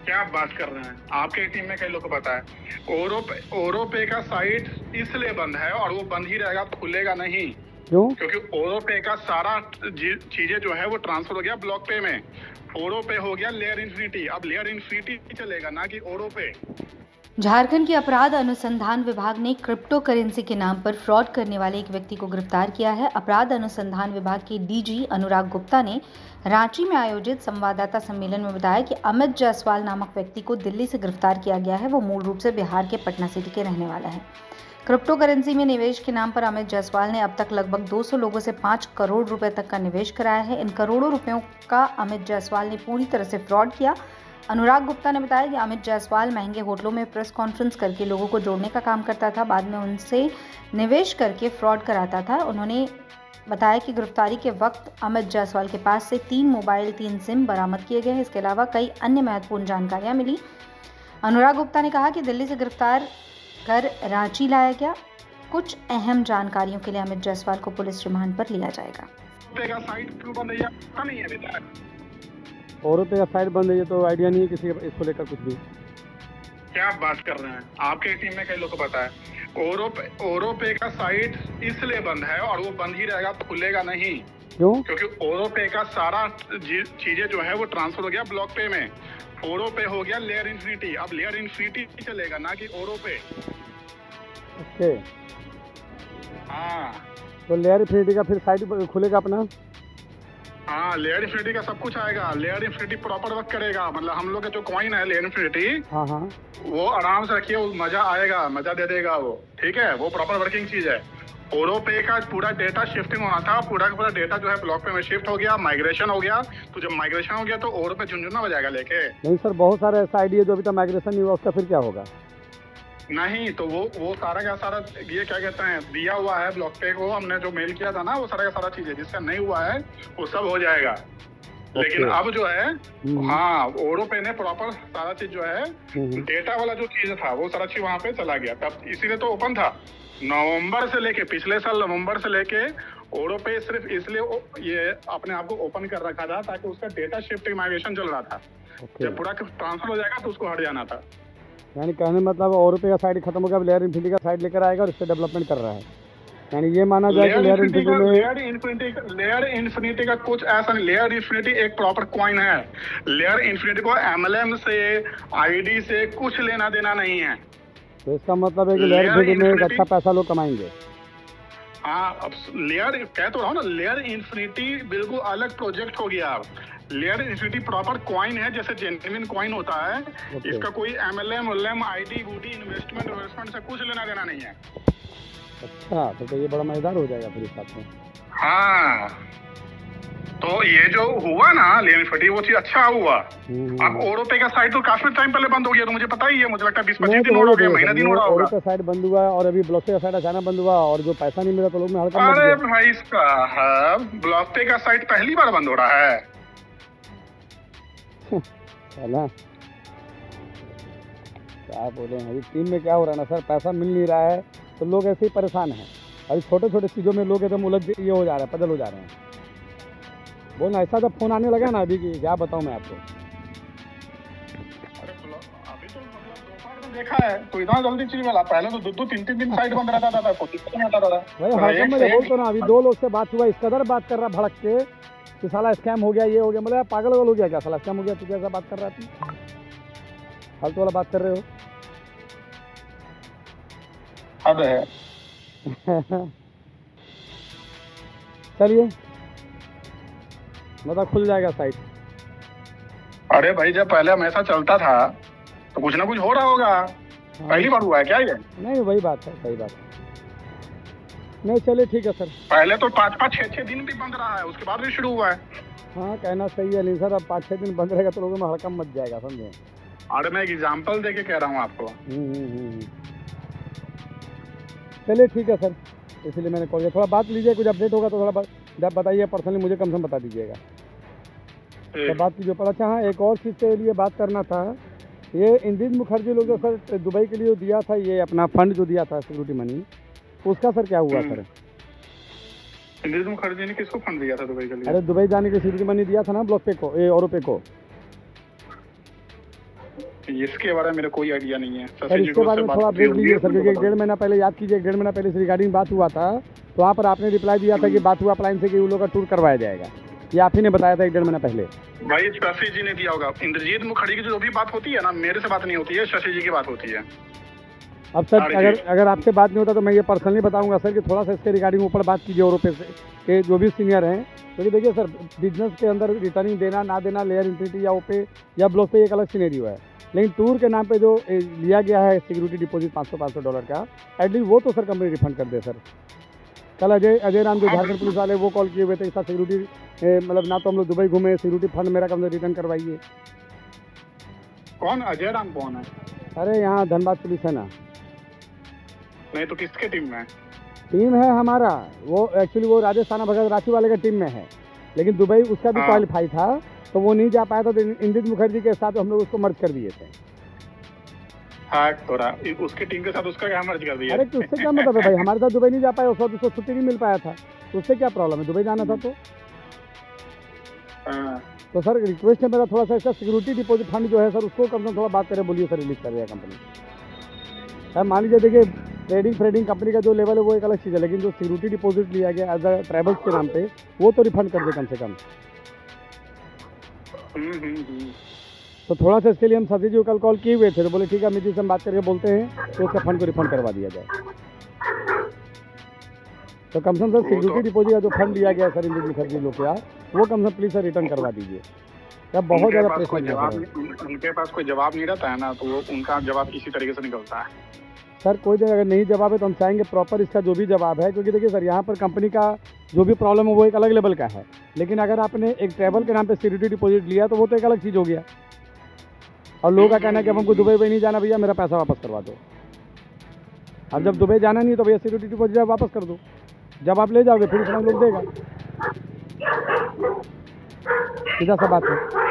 क्या आप बात कर रहे हैं? आपके टीम में कई लोग को पता है ओरोपे का साइट इसलिए बंद है और वो बंद ही रहेगा, खुलेगा नहीं। क्यों? क्योंकि ओरोपे का सारा चीजें जो है वो ट्रांसफर हो गया ब्लॉक पे में। ओरोपे हो गया लेयर इन्फिनिटी, अब लेयर इन्फिनिटी चलेगा ना कि ओरोपे। झारखंड के अपराध अनुसंधान विभाग ने क्रिप्टो करेंसी के नाम पर फ्रॉड करने वाले एक व्यक्ति को गिरफ्तार किया है। अपराध अनुसंधान विभाग के डीजी अनुराग गुप्ता ने रांची में आयोजित संवाददाता सम्मेलन में बताया कि अमित जायसवाल नामक व्यक्ति को दिल्ली से गिरफ्तार किया गया है। वो मूल रूप से बिहार के पटना सिटी के रहने वाला है। क्रिप्टो करेंसी में निवेश के नाम पर अमित जायसवाल ने अब तक लगभग 200 लोगों से 5 करोड़ रुपए तक का निवेश कराया है। इन करोड़ों रुपयों का अमित जायसवाल ने पूरी तरह से फ्रॉड किया। अनुराग गुप्ता ने बताया कि अमित जायसवाल महंगे होटलों में प्रेस कॉन्फ्रेंस करके लोगों को जोड़ने का काम करता था, बाद में उनसे निवेश करके फ्रॉड कराता था। उन्होंने बताया कि गिरफ्तारी के वक्त अमित जायसवाल के पास से 3 मोबाइल 3 सिम बरामद किए गए हैं। इसके अलावा कई अन्य महत्वपूर्ण जानकारियां मिली। अनुराग गुप्ता ने कहा कि दिल्ली से गिरफ्तार कर रांची लाया गया। कुछ अहम जानकारियों के लिए अमित जायसवाल को पुलिस रिमांड पर लिया जाएगा। ओरोपे का साइट बंद है, ये तो आइडिया नहीं है किसी का इसको लेकर कुछ भी। क्या आप बात कर रहे हैं? आपके टीम में कई लोग को पता है ओरोपे का साइट इसलिए बंद है और वो बंद ही रहेगा, खुलेगा नहीं। क्यों? क्योंकि ओरोपे का सारा चीजें जो है वो ट्रांसफर हो गया ब्लॉक पे में। ओरोपे हो गया लेयर इन्फिनिटी, अब लेयर इन्फिनिटी चलेगा ना कि ओरोपे। ओके, हाँ तो लेयर इन्फिनिटी का फिर साइट खुलेगा अपना? हाँ, लेयर इन्फिनिटी का सब कुछ आएगा। लेयर इन्फिनिटी प्रॉपर वर्क करेगा, मतलब हम लोग का जो कॉइन है लेयर इन्फिनिटी, हाँ हाँ, वो आराम से रखिए, मजा आएगा, मजा दे देगा वो। ठीक है, वो प्रॉपर वर्किंग चीज है। ओरोपे का पूरा डेटा शिफ्टिंग होना था, पूरा का पूरा डेटा जो है ब्लॉक पे में शिफ्ट हो गया, माइग्रेशन हो गया। तो जब माइग्रेशन हो गया तो ओरोपे झुंझुना बजाएगा लेके। नहीं सर, बहुत सारे ऐसा आईडी है जो अभी तक माइग्रेशन नहीं हुआ, उसका फिर क्या होगा? नहीं तो वो सारा का सारा ये क्या कहते हैं दिया हुआ है ब्लॉक पे को, हमने जो मेल किया था ना, वो सारा का सारा चीज है। जिसका नहीं हुआ है वो सब हो जाएगा। लेकिन अब जो है हाँ, ओरोपे ने प्रॉपर सारा चीज जो है डेटा वाला जो चीज था वो सारा चीज वहाँ पे चला गया। तब इसीलिए तो ओपन था नवंबर से लेके, पिछले साल नवंबर से लेके ओरोपे सिर्फ इसलिए ये अपने आप को ओपन कर रखा था ताकि उसका डेटा शिफ्टिंग माइग्रेशन चल रहा था। जब पूरा ट्रांसफर हो जाएगा तो उसको हट जाना था। यानी कहने मतलब ओरोपे का साइड खत्म हो गया, लेयर इन्फिनिटी का साइड लेकर आएगा और इससे डेवलपमेंट कर रहा है। यानी ये माना जाए कि लेयर इन्फिनिटी का कुछ ऐसा नहीं। लेयर इन्फिनिटी एक प्रॉपर कॉइन है। लेयर इन्फिनिटी को एमएलएम से, आईडी से कुछ लेना देना नहीं है। तो इसका मतलब है कि लेयर इन्फिनिटी में एक अच्छा पैसा लोग कमाएंगे। हाँ, अब लेयर कह तो रहा हूँ ना, लेयर इन्फिनिटी बिल्कुल अलग प्रोजेक्ट हो गया। लेयर इन्फिनिटी प्रॉपर कॉइन है, जैसे जेन्युइन कॉइन होता है। इसका कोई एमएलएम आईडी बूडी इन्वेस्टमेंट से कुछ लेना देना नहीं है। अच्छा, तो ये बड़ा मजेदार हो जाएगा फिर इस बात में। हाँ, तो ये जो हुआ ना लेयर इन्फिनिटी, वो चीज अच्छा हुआ। अब ओरोपे का साइट तो काफी टाइम पहले बंद हो गया, तो मुझे पता ही है, मुझे लगता है 20-25 दिन हो गए, महीना दिन हो रहा होगा। ओरोपे का साइट बंद हुआ और अभी ब्लॉक पे का साइट अचानक बंद हुआ और जो पैसा नहीं मिला तो लोग में हड़कंप मच गया। अरे भाई साहब, ब्लॉक पे का साइट पहली बार बंद हो रहा है। ना क्या बोले, अभी टीम में क्या हो रहा है ना सर, पैसा मिल नहीं रहा है तो लोग ऐसे ही परेशान हैं। अभी छोटे छोटे चीज़ों में लोग एकदम उलझ ये हो जा रहे हैं, पजल हो जा रहे हैं। बोलना ऐसा जब फोन आने लगा ना अभी की क्या बताऊं मैं आपको। अभी तो मतलब देखा है तो इतना जल्दी चीज मिला, पहले तो 2-3 दिन साइट बंद रहता था। भाई हड़कंप में बोलते ना, अभी 2 लोग से बात हुआ, इस कदर बात कर रहा भड़क के कि साला स्कैम हो गया, ये हो गया। मतलब पागल हो गया क्या, साला स्कैम हो गया, तू कैसा बात कर रहा है? फालतू वाला बात कर रहे हो। अब है चलिए मतलब खुल जाएगा साइट। अरे भाई, जब पहले हमेशा चलता था तो कुछ ना कुछ हो रहा होगा। पहली बार हुआ है क्या ये? नहीं, वही बात है, सही बात है। नहीं चलिए ठीक है सर। पहले तो 5-5, 6-6 दिन भी बंद रहा है, उसके बाद भी शुरू हुआ है। हाँ, कहना सही है। नहीं सर, अब 5-6 दिन बंद रहेगा तो लोगों में हड़कंप मच जाएगा, समझे? अरे मैं एक एग्जाम्पल दे के कह रहा हूँ आपको। चलिए ठीक है सर, इसलिए मैंने कॉल किया। थोड़ा बात लीजिए, कुछ अपडेट होगा तो थोड़ा बताइए, पर्सनली मुझे कम से कम बता दीजिएगा। तो बात कीजिए पर। अच्छा हाँ, एक और चीज़ के लिए बात करना था। ये इंदिरा मुखर्जी लोग जो सर दुबई के लिए दिया था, ये अपना फंड जो दिया था सिक्योरिटी मनी, उसका सर क्या हुआ सर? इंदिरा मुखर्जी ने किसको फंड दिया था दुबई के लिए? अरे दुबई जाने के सिक्योरिटी मनी दिया था ना ब्लॉक पे को, ये ओरोपे को। इसके बारे में मेरे कोई आइडिया नहीं है। सर इसके बारे में थोड़ा अपडेट लीजिए सर, क्योंकि 1.5 महीना पहले, याद कीजिए 1.5 महीना पहले इस रिगार्डिंग बात हुआ था, तो वहाँ पर आपने रिप्लाई दिया था कि बात हुआ प्लान से कि उन लोगों का टूर करवाया जाएगा। ये आप ही ने बताया था 1.5 महीना पहले। भाई शशि जी ने दिया होगा। इंद्रजीत मुखर्जी की जो भी बात होती है ना, मेरे से बात नहीं होती है, शशि जी की बात होती है। अब सर अगर आपसे बात नहीं होता तो मैं ये पर्सनली बताऊंगा सर कि थोड़ा सा इसके रिगार्डिंग ऊपर बात कीजिए और पे से के जो भी सीनियर हैं, क्योंकि देखिए सर बिजनेस के अंदर रिटर्निंग देना ना देना, लेयर इंटिटी या ओपे या ब्लॉक पे एक अलग सिनेरियो है, लेकिन टूर के नाम पे जो लिया गया है सिक्योरिटी डिपॉजिट $500 का, एटलीस्ट वो तो सर कंपनी रिफंड कर दे सर। कल अजय राम जो झारखंड पुलिस वाले वो कॉल किए हुए थे, इसका सिक्योरिटी मतलब ना तो हम लोग दुबई घूमे, सिक्योरिटी फंड मेरा कम से रिटर्न करवाइए। कौन अजय राम कौन है? अरे यहाँ धनबाद पुलिस है ना। नहीं तो किसके टीम में? टीम है हमारा, वो एक्चुअली वो राजस्थान भगत रांची वाले का टीम में है, लेकिन दुबई उसका भी क्वालिफाई था तो वो नहीं जा पाया था, तो इंद्रजीत मुखर्जी के साथ हम लोग उसको मर्ज कर दिए थे। उसके टीम के साथ उसका क्या मर्ज कर दिया? अरे तो उससे क्या मतलब है भाई, हमारे साथ दुबई नहीं जा पाया, उस वक्त उसको छुट्टी नहीं मिल पाया था, तो उससे क्या प्रॉब्लम है, दुबई जाना था तो सर रिक्वेस्ट है मेरा, थोड़ा सा इसका सिक्योरिटी डिपॉजिट फंड जो है सर उसको कम से कम थोड़ा बात करें, बोलिए सर रिलीज कर देगा कंपनी। सर मान लीजिए देखिए ट्रेडिंग कंपनी का जो लेवल है वो एक अलग चीज़ है, लेकिन जो सिक्योरिटी डिपॉजिट लिया गया एज अ ट्रैवल्स के नाम पे वो तो रिफंड कर दे कम से कम। तो थोड़ा सा इसके लिए हम सती जी को कल कॉल किए हुए थे, तो बोले ठीक है अमित जी से हम बात करके बोलते हैं तो उसका फंड को रिफंड करवा दिया जाए। तो कम से कम सर सिक्योरिटी डिपॉजिट का जो फंड लिया गया सर इंद्रजीत मुखर्जी लोग क्या, वो कम से कम प्लीज सर रिटर्न करवा दीजिए। तब बहुत ज़्यादा प्रेशर उनके पास कोई जवाब नहीं रहता है ना, तो वो उनका जवाब इसी तरीके से निकलता है। सर कोई जगह अगर नहीं जवाब है तो हम चाहेंगे प्रॉपर इसका जो भी जवाब है, क्योंकि देखिए सर यहाँ पर कंपनी का जो भी प्रॉब्लम है वो एक अलग लेवल का है, लेकिन अगर आपने एक ट्रैवल के नाम पे सिक्योरिटी डिपॉजिट लिया तो वो तो एक अलग चीज़ हो गया। और लोगों का कहना है कि अब हमको दुबई नहीं जाना भैया, मेरा पैसा वापस करवा दो। अब जब दुबई जाना नहीं तो भैया सिक्योरिटी डिपॉजिट वापस कर दो, जब आप ले जाओगे फिर उसमें लोग देगा, सीधा सा बात है।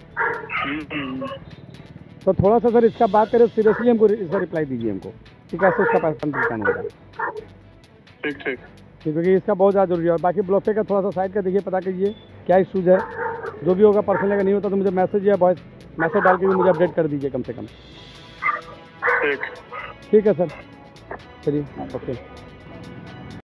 तो थोड़ा सा सर इसका बात करें सीरियसली, हमको इसका रिप्लाई दीजिए हमको कि कैसे उसका पैसा रिटर्न होगा। ठीक क्योंकि इसका बहुत ज़्यादा जरूरी है। और बाकी ब्लॉक का थोड़ा सा साइड का देखिए, पता कीजिए क्या इशूज़ है, जो भी होगा पर्सनल अगर नहीं होता तो मुझे मैसेज या वॉइस मैसेज डाल के भी मुझे अपडेट कर दीजिए कम से कम। ठीक है सर, चलिए ओके।